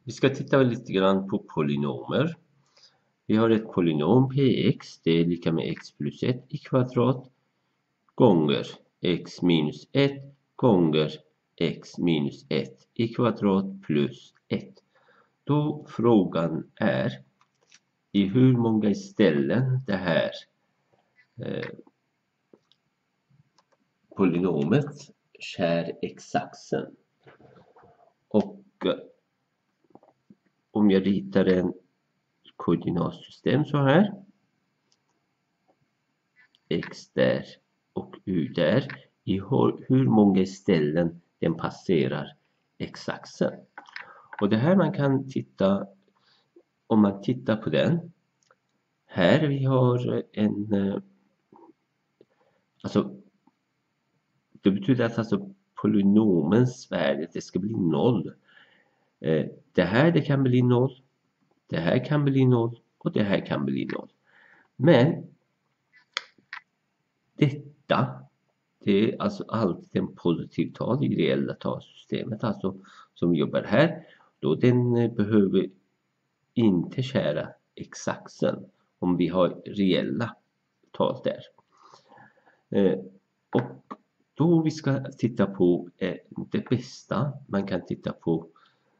Vi ska titta lite grann på polynomer. Vi har ett polynom px, det är lika med x plus 1 i kvadrat gånger x minus 1 gånger x minus 1 i kvadrat plus 1. Då frågan är i hur många ställen det här polynomet skär x-axeln. Och om jag ritar en koordinatsystem så här, x där och y där, i hur många ställen den passerar x-axeln. Och det här man kan titta, om man tittar på den här, vi har en det betyder att polynomens värde, det ska bli 0. Det här, det kan bli 0, det här kan bli 0 och det här kan bli 0. Men detta, det är alltså alltid en positiv tal i reella talsystemet, alltså som jobbar här. Då den behöver inte skära x-axeln om vi har reella tal där. Och då vi ska titta på det bästa, man kan titta på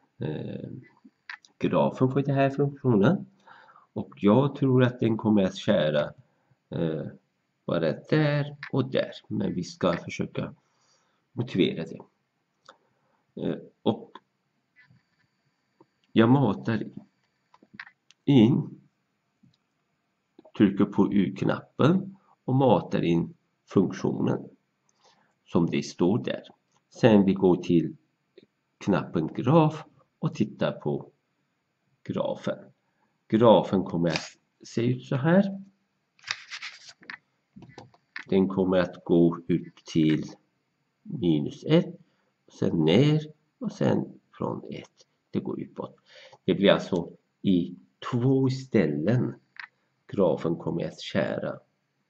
grafen för den här funktionen. Och jag tror att den kommer att skära bara där och där. Men vi ska försöka motivera det. Och jag matar in, trycker på Y-knappen och matar in funktionen som det står där. Sen vi går till knappen graf och tittar på grafen. Grafen kommer att se ut så här. Den kommer att gå upp till minus 1, sen ner och sen från 1. Det går uppåt. Det blir alltså i 2 ställen grafen kommer att skära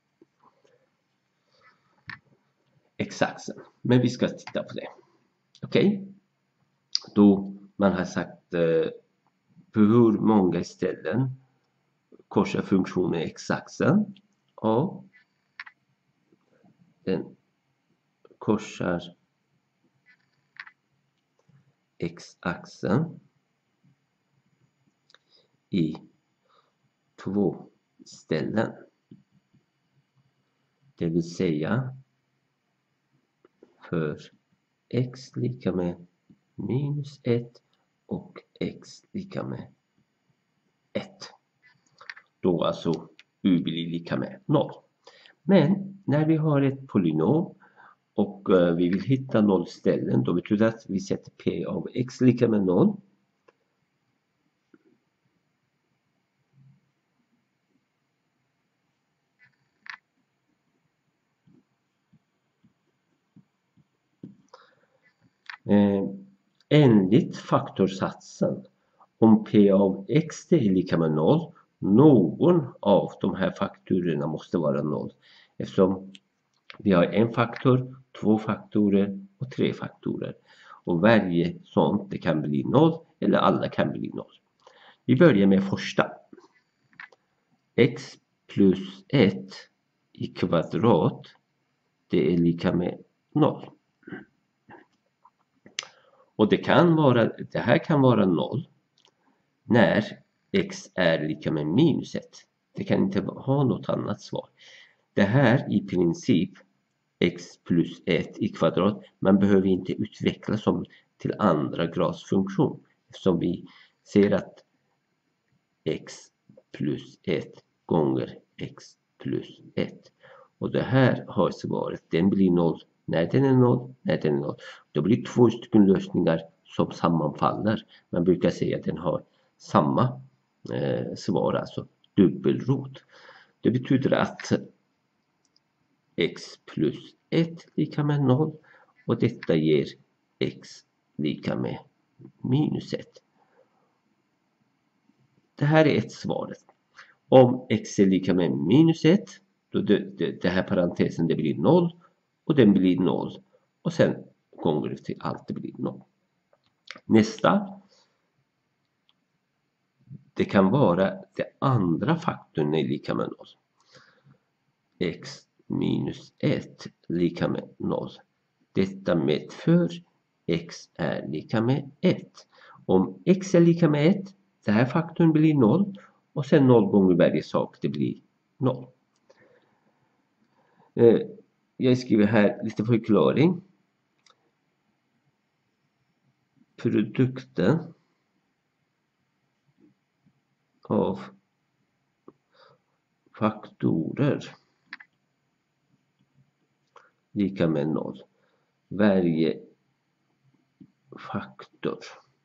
x-axeln. Men vi ska titta på det. Okej. Då man har sagt på hur många ställen korsar funktionen x-axeln. Och den korsar x-axeln i 2 ställen. Det vill säga för x lika med minus 1 och x lika med 1. Då alltså u blir lika med 0. Men när vi har ett polynom och vi vill hitta 0 ställen, då betyder det att vi sätter p av x lika med 0. Enligt faktorsatsen, om p av x är lika med 0, någon av de här faktorerna måste vara 0. Eftersom vi har en faktor, 2 faktorer och 3 faktorer. Och varje sånt, det kan bli 0 eller alla kan bli 0. Vi börjar med första. X plus 1 i kvadrat, det är lika med 0. Och det här kan vara 0 när x är lika med minus 1. Det kan inte ha något annat svar. Det här i princip x plus 1 i kvadrat, man behöver inte utveckla som till andra grads funktion. Eftersom vi ser att x plus 1 gånger x plus 1. Och det här har svaret, den blir 0 när den är 0, när den är 0. Det blir 2 stycken lösningar som sammanfaller. Man brukar säga att den har samma svar, alltså dubbelrot. Det betyder att x plus 1 lika med 0 och detta ger x lika med minus 1. Det här är ett svar. Om x är lika med minus 1, då det här parentesen det blir 0 och den blir 0 och sen gånger det till allt det blir 0. Nästa, det kan vara det andra faktorn är lika med 0. X minus 1 lika med 0. Detta medför x är lika med 1. Om x är lika med 1, den här faktorn blir 0. Och sen 0 gånger varje sak, det blir 0. Jag skriver här lite förklaring. Produkten av faktorer lika med 0. Varje faktor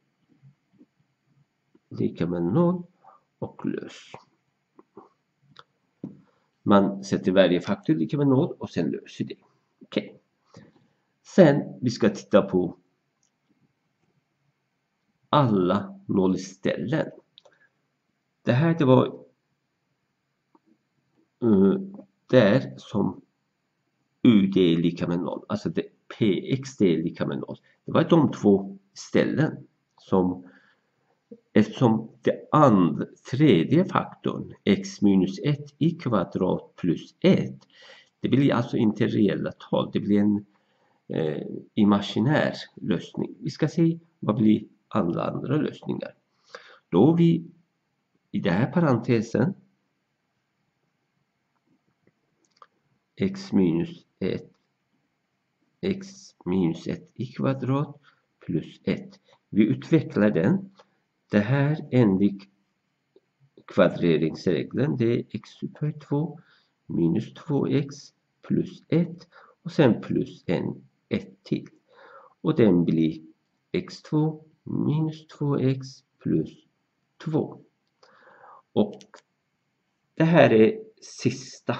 lika med 0 och lös. Man sätter varje faktor lika med 0 och sen löser det. Okej. Sen vi ska titta på alla nollställen. Det här det var där som UD är lika med 0. Alltså det, PX det är lika med 0. Det var de två ställen som, eftersom det tredje faktorn x minus 1 i kvadrat plus 1, det blir alltså inte reella tal. Det blir en imaginär lösning. Vi ska se vad blir alla andra lösningar. Då vi i den här parentesen x minus 1 i kvadrat plus 1. Vi utvecklar den. Det här enligt kvadreringsregeln, det är x upphöjt 2 minus 2x plus 1 och sen plus 1 till. Och den blir x2 minus 2x plus 2. Och det här är sista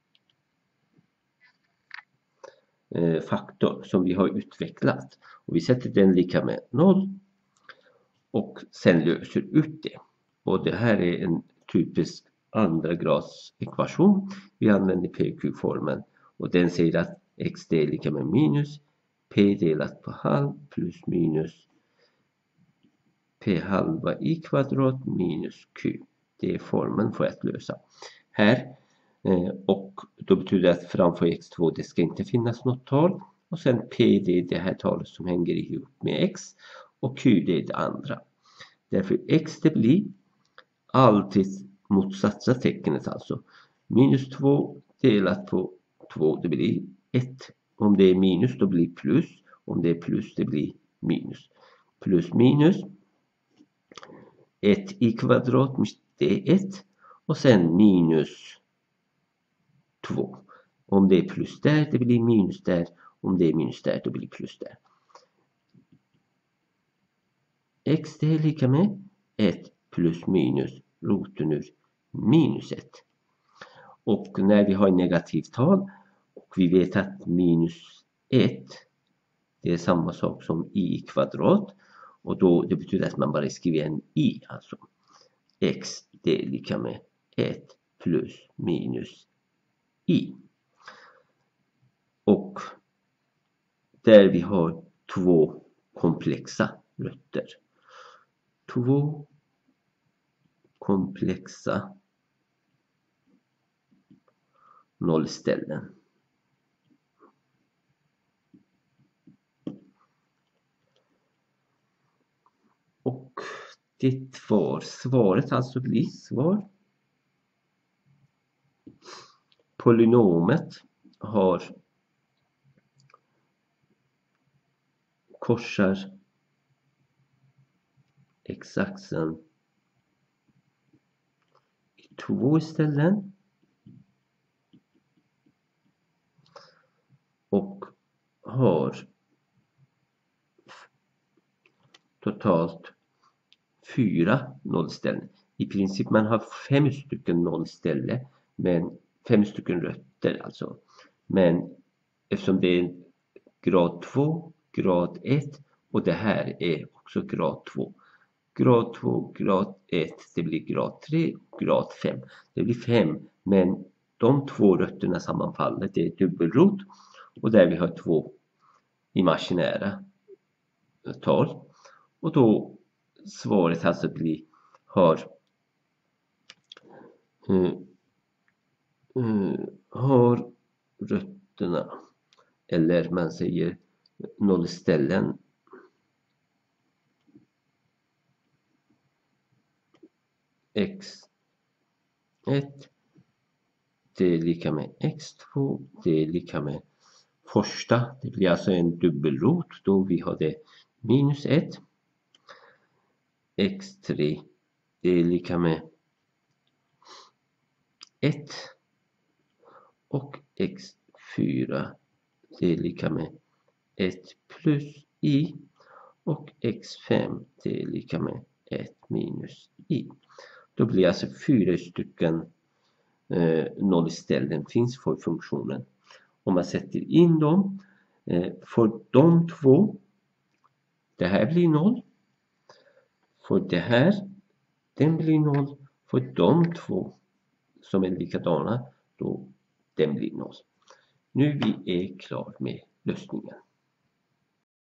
faktor som vi har utvecklat. Och vi sätter den lika med 0 och sen löser ut det. Och det här är en typisk andra grads ekvation. Vi använder PQ-formen och den säger att x är lika med minus p delat på halv plus minus p halva i kvadrat minus q. Det är formen för att lösa. Här och då betyder det att framför x2 det ska inte finnas något tal. Och sen p det är det här talet som hänger ihop med x. Och q det är det andra. Därför x det blir alltid motsatsa tecknet alltså. Minus 2 delat på 2 det blir 1. Om det är minus då blir plus. Om det är plus det blir minus. Plus minus 1 i kvadrat det är 1. Och sen minus 2. Om det är plus där, det blir minus där. Om det är minus där, då blir det plus där. X det är lika med 1 plus minus roten ur minus 1. Och när vi har en negativt tal och vi vet att minus 1 det är samma sak som i kvadrat. Och då det betyder att man bara skriver en i alltså. X det är lika med 1 plus minus i. Och där vi har två komplexa rötter. Två komplexa nollställen. Och det var svaret alltså blir svar. Polynomet har korsar x-axeln i två ställen och har totalt 4 nollställen. I princip man har 5 stycken nollställen, men 5 stycken rötter alltså. Men eftersom det är grad 2, grad 1 och det här är också grad 2. Grad 2, grad 1, det blir grad 3 och grad 5. Det blir 5, men de två rötterna sammanfaller. Det är dubbelrot och där vi har två imaginära tal. Och då svaret alltså blir har har rötterna, eller man säger nollställen, x1, det är lika med x2, det är lika med första, det blir alltså en dubbelrot då vi har det minus 1, x3, det är lika med 1 och x4, det är lika med 1 plus i, och x5, det är lika med 1 minus i. Då blir alltså 4 stycken nollställen finns för funktionen. Om man sätter in dem för de två, det här blir 0. För det här, den blir 0. För de två som är likadana, då den blir 0. Nu vi är klar med lösningen.